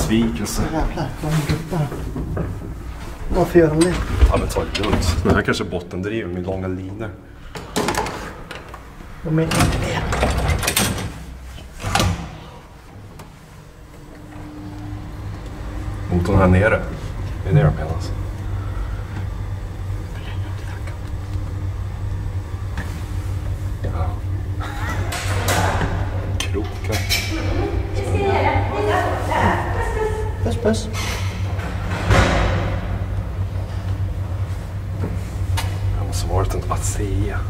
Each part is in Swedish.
besvikelse. Jävlar, de är bara. Varför gör de det? Ja, men ta det lugnt. Den här kanske bottendriver med långa linor. De är inte det. Motorn här nere. Det är det jag menar. Ja. Krokar. Puss, puss. Det måste ha varit en ASEA.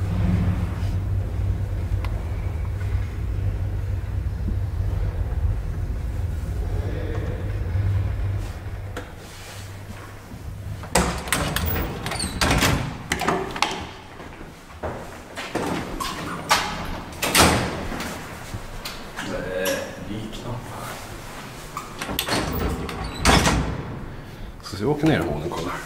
Så jag åker ner i månen och kollar.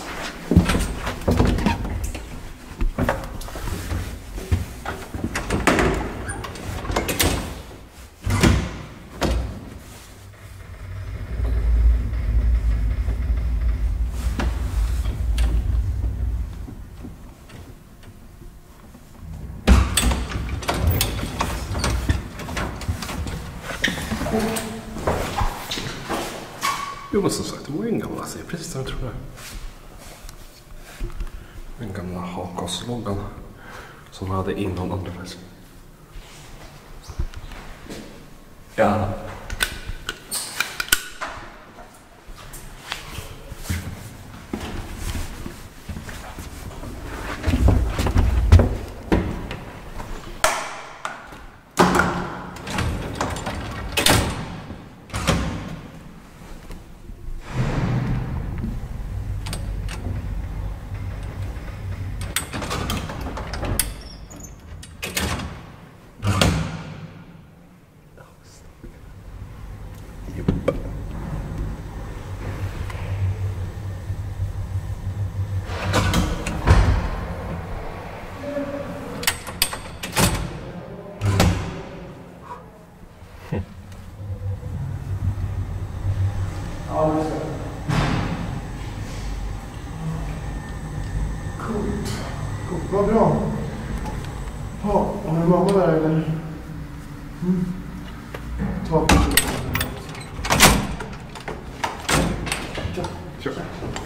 Jo, men som sagt, det var ju en gamla ASEA, precis som jag trodde. Den gamla Hakas-loggan som jag hade innan andra versionen. Ja. Ja, just det. Coolt. Coolt. Vad bra. Ja, har du mamma där eller? Mm. Ta på. Kör.